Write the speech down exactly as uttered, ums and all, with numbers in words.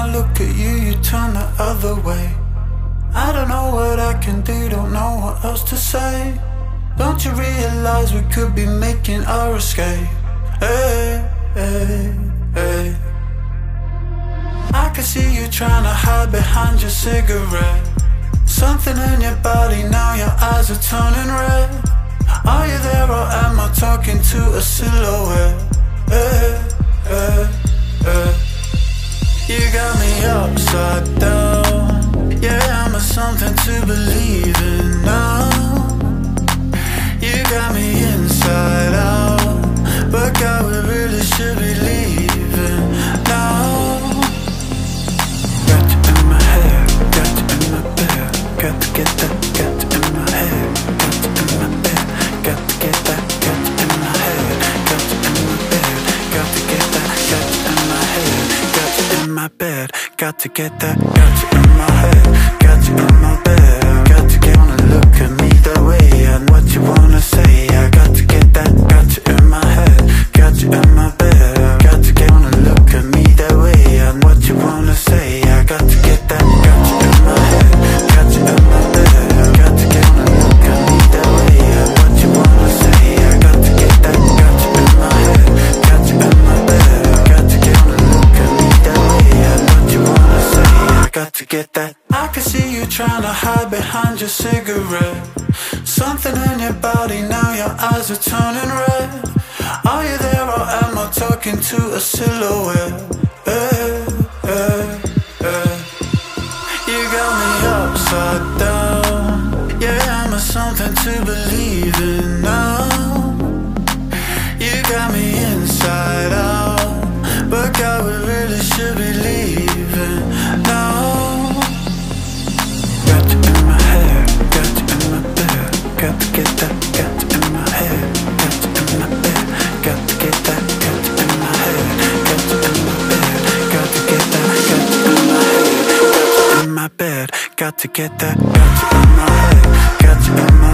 I look at you, you turn the other way. I don't know what I can do, don't know what else to say. Don't you realize we could be making our escape? Hey, hey, hey. I can see you trying to hide behind your cigarette. Something in your body, now your eyes are turning red. Are you there or am I talking to a silhouette? Hey, hey, hey. You got me upside down. Yeah, I'm a something to believe in now. You got me inside out, but God, we really should be leaving now. Got you in my head, got you in my bed. Got to get that, got you in my head. Got you in my bed, got to get that, got you in my head. Got you in my bed, got to get that, got you in my head. Got you in my bed, got to get that, got you in my head. Got you in my bed, got to get wanna look at me that way and what you wanna say. I got to get that, got you in my head. Got you in my bed, got to get wanna look at me that way and what you wanna say. I got to get that, got you in my head. Got you in my bed, got to get wanna look at me that way and what you wanna say. I got to get that, got you in my head. Got you in my bed, got to get wanna look at me that way and what you wanna say. I got to get that. I can see you trying to hide behind your cigarette. Something in your body, now your eyes are turning red. Are you there or am I talking to a silhouette? Hey, hey, hey. You got me upside down. Yeah, I'm a something to believe in now. You got me inside out, but God, we really should be leaving now. Got you in my head, got you in my bed. Got to get that, got you in my head. Got you in my bed, got to get that, got you in my head. Got you in my bed, got to get that, got you in my head. Got you in my bed, got to get that, got you in my head. Got you in my